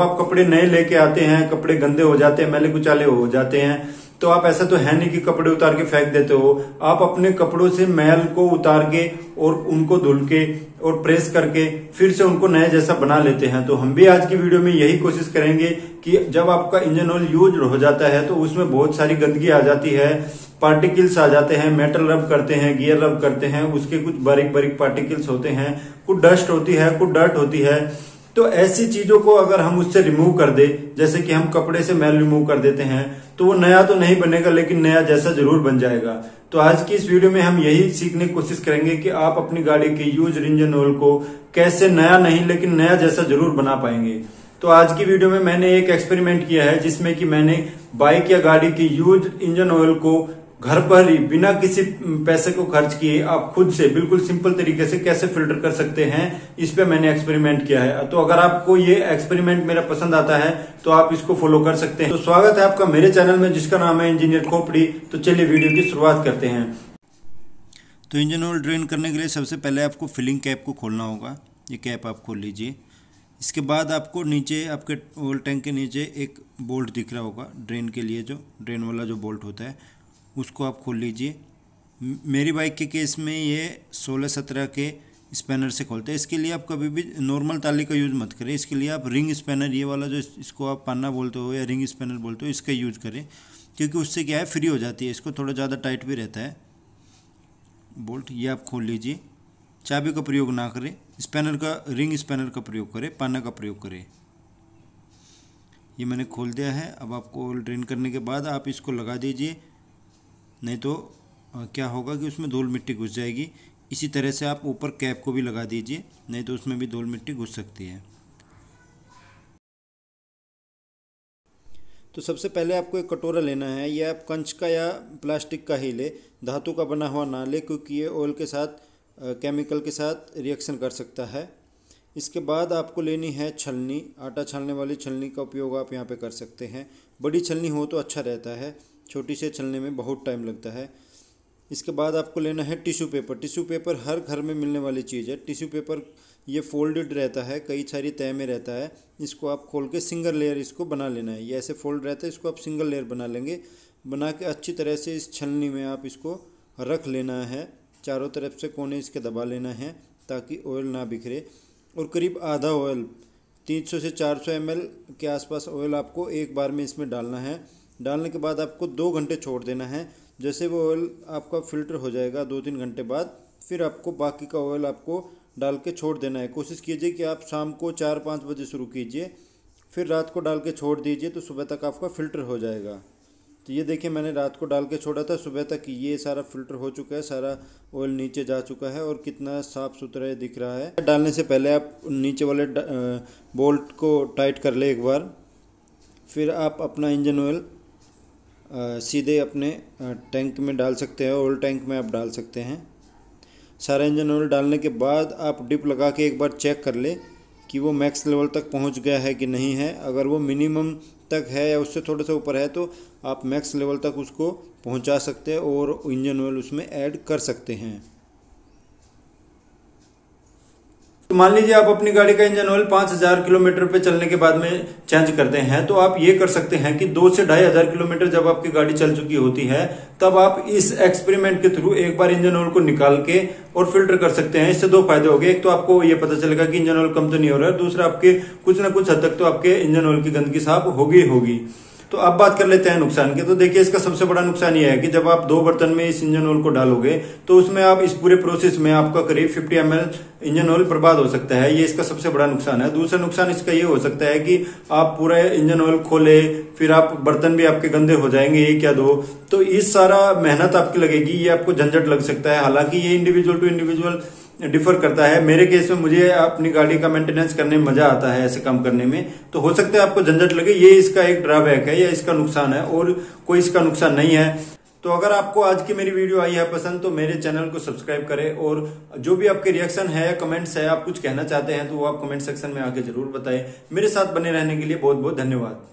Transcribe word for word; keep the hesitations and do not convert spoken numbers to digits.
आप कपड़े नए लेके आते हैं, कपड़े गंदे हो जाते हैं, मैले कुचाले हो जाते हैं, तो आप ऐसा तो है नहीं कि कपड़े उतार के फेंक देते हो। आप अपने कपड़ों से मैल को उतार के और उनको धुल के और प्रेस करके फिर से उनको नए जैसा बना लेते हैं। तो हम भी आज की वीडियो में यही कोशिश करेंगे कि जब आपका इंजन ऑयल यूज हो जाता है तो उसमें बहुत सारी गंदगी आ जाती है, पार्टिकल्स आ जाते हैं, मेटल रब करते हैं, गियर रब करते हैं, उसके कुछ बारीक बारीक पार्टिकल्स होते हैं, कुछ डस्ट होती है, कुछ डर्ट होती है। तो ऐसी चीजों को अगर हम उससे रिमूव कर दे, जैसे कि हम कपड़े से मैल रिमूव कर देते हैं, तो वो नया तो नहीं बनेगा लेकिन नया जैसा जरूर बन जाएगा। तो आज की इस वीडियो में हम यही सीखने की कोशिश करेंगे कि आप अपनी गाड़ी के यूज इंजन ऑयल को कैसे नया नहीं लेकिन नया जैसा जरूर बना पाएंगे। तो आज की वीडियो में मैंने एक एक्सपेरिमेंट किया है जिसमें कि मैंने बाइक या गाड़ी की यूज इंजन ऑयल को घर पर ही बिना किसी पैसे को खर्च किए आप खुद से बिल्कुल सिंपल तरीके से कैसे फिल्टर कर सकते हैं, इस पे मैंने एक्सपेरिमेंट किया है। तो अगर आपको ये एक्सपेरिमेंट मेरा पसंद आता है तो आप इसको फॉलो कर सकते हैं। तो स्वागत है आपका मेरे चैनल में जिसका नाम है इंजीनियर खोपड़ी। तो चलिए वीडियो की शुरुआत करते हैं। तो इंजन ऑयल ड्रेन करने के लिए सबसे पहले आपको फिलिंग कैप को खोलना होगा। ये कैप आप खोल लीजिए। इसके बाद आपको नीचे आपके ऑयल टैंक के नीचे एक बोल्ट दिख रहा होगा ड्रेन के लिए, जो ड्रेन वाला जो बोल्ट होता है उसको आप खोल लीजिए। मेरी बाइक के केस में ये सोलह सत्रह के स्पैनर से खोलते हैं। इसके लिए आप कभी भी नॉर्मल ताली का यूज़ मत करें। इसके लिए आप रिंग स्पैनर, ये वाला जो इसको आप पन्ना बोलते हो या रिंग स्पैनर बोलते हो, इसका यूज़ करें, क्योंकि उससे क्या है फ्री हो जाती है। इसको थोड़ा ज़्यादा टाइट भी रहता है बोल्ट। ये आप खोल लीजिए। चाबी का प्रयोग ना करें, स्पैनर का, रिंग स्पैनर का प्रयोग करें, पन्ना का प्रयोग करें। ये मैंने खोल दिया है। अब आपको ऑयल ड्रेन करने के बाद आप इसको लगा दीजिए, नहीं तो क्या होगा कि उसमें धूल मिट्टी घुस जाएगी। इसी तरह से आप ऊपर कैप को भी लगा दीजिए, नहीं तो उसमें भी धूल मिट्टी घुस सकती है। तो सबसे पहले आपको एक कटोरा लेना है। यह आप कंच का या प्लास्टिक का ही ले, धातु का बना हुआ ना ले, क्योंकि ये ऑयल के साथ, केमिकल के साथ रिएक्शन कर सकता है। इसके बाद आपको लेनी है छलनी। आटा छानने वाली छलनी का उपयोग आप यहाँ पे कर सकते हैं। बड़ी छलनी हो तो अच्छा रहता है, छोटी से छलने में बहुत टाइम लगता है। इसके बाद आपको लेना है टिश्यू पेपर। टिश्यू पेपर हर घर में मिलने वाली चीज़ है। टिश्यू पेपर ये फोल्डेड रहता है, कई सारी तह में रहता है। इसको आप खोल के सिंगल लेयर इसको बना लेना है। ये ऐसे फोल्ड रहता है, इसको आप सिंगल लेयर बना लेंगे। बना के अच्छी तरह से इस छलनी में आप इसको रख लेना है। चारों तरफ से कोने इसके दबा लेना है ताकि ऑयल ना बिखरे। और करीब आधा ऑयल, तीन सौ से चार सौ एम एल के आसपास ऑयल आपको एक बार में इसमें डालना है। डालने के बाद आपको दो घंटे छोड़ देना है। जैसे वो ऑयल आपका फ़िल्टर हो जाएगा दो तीन घंटे बाद, फिर आपको बाकी का ऑयल आपको डाल के छोड़ देना है। कोशिश कीजिए कि आप शाम को चार पाँच बजे शुरू कीजिए, फिर रात को डाल के छोड़ दीजिए, तो सुबह तक आपका फ़िल्टर हो जाएगा। तो ये देखिए, मैंने रात को डाल के छोड़ा था, सुबह तक ये सारा फ़िल्टर हो चुका है, सारा ऑयल नीचे जा चुका है और कितना साफ़ सुथरा दिख रहा है। डालने से पहले आप नीचे वाले बोल्ट को टाइट कर ले एक बार। फिर आप अपना इंजन ऑयल आ, सीधे अपने टैंक में डाल सकते हैं, ऑयल टैंक में आप डाल सकते हैं। सारा इंजन ऑयल डालने के बाद आप डिप लगा के एक बार चेक कर ले कि वो मैक्स लेवल तक पहुंच गया है कि नहीं है। अगर वो मिनिमम तक है या उससे थोड़ा सा ऊपर है तो आप मैक्स लेवल तक उसको पहुंचा सकते हैं और इंजन ऑयल उसमें ऐड कर सकते हैं। तो मान लीजिए आप अपनी गाड़ी का इंजन ऑयल पांच हजार किलोमीटर पे चलने के बाद में चेंज करते हैं, तो आप ये कर सकते हैं कि दो से ढाई हजार किलोमीटर जब आपकी गाड़ी चल चुकी होती है तब आप इस एक्सपेरिमेंट के थ्रू एक बार इंजन ऑयल को निकाल के और फिल्टर कर सकते हैं। इससे दो फायदे हो गए। एक तो आपको ये पता चलेगा कि इंजन ऑयल कम तो नहीं हो रहा है, दूसरा आपके कुछ ना कुछ हद तक तो आपके इंजन ऑयल की गंदगी साफ होगी होगी। तो अब बात कर लेते हैं नुकसान की। तो देखिए, इसका सबसे बड़ा नुकसान ये है कि जब आप दो बर्तन में इस इंजन ऑयल को डालोगे तो उसमें आप इस पूरे प्रोसेस में आपका करीब पचास एम एल इंजन ऑयल बर्बाद हो सकता है। ये इसका सबसे बड़ा नुकसान है। दूसरा नुकसान इसका ये हो सकता है कि आप पूरा इंजन ऑयल खोले, फिर आप बर्तन भी आपके गंदे हो जाएंगे एक या दो, तो इस सारा मेहनत आपकी लगेगी, ये आपको झंझट लग सकता है। हालांकि ये इंडिविजुअल टू इंडिविजुअल डिफर करता है। मेरे केस में मुझे अपनी गाड़ी का मेंटेनेंस करने में मजा आता है ऐसे काम करने में, तो हो सकता है आपको झंझट लगे। ये इसका एक ड्रॉबैक है या इसका नुकसान है, और कोई इसका नुकसान नहीं है। तो अगर आपको आज की मेरी वीडियो आई है पसंद तो मेरे चैनल को सब्सक्राइब करें, और जो भी आपके रिएक्शन है, कमेंट्स है, आप कुछ कहना चाहते हैं तो वो आप कमेंट सेक्शन में आके जरूर बताएं। मेरे साथ बने रहने के लिए बहुत बहुत धन्यवाद।